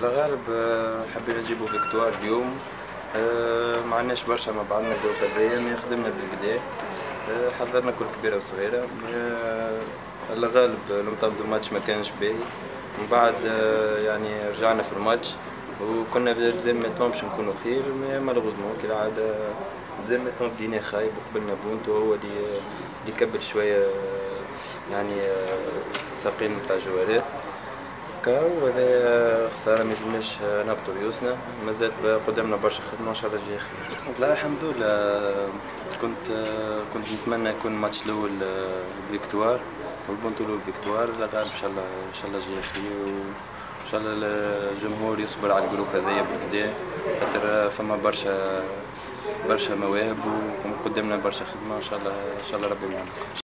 على غالب حبينا نجيبو فيكتوار اليوم. ما عندناش برشا مع بعضنا الجروب هذايا، خدمنا بالكدا. حضرنا كل كبيرة وصغيرة. على غالب المنتظر الماتش ما كانش باهي، من بعد يعني رجعنا في الماتش وكنا بزيم ميتون باش نكونوا خير، مالوغوزمون كالعادة زيم ميتون بدينا خايب وقبلنا بونت، وهو اللي كبل شوية يعني ساقين نتاع الجوارات وهذا خسارة ميلزمناش نهبطو ريوسنا، مازال قدامنا برشا خدمة وإن شاء الله الجاي خير. لا الحمد لله، كنت نتمنى يكون الماتش الأول فيكتوار والبونتو الأول فيكتوار، لا غالب إن شاء الله الجاي خير، وإن شاء الله الجمهور يصبر على الجروب هذايا بالكدا، خاطر فما برشا مواهب وقدامنا برشا خدمة، إن شاء الله ربي معنا.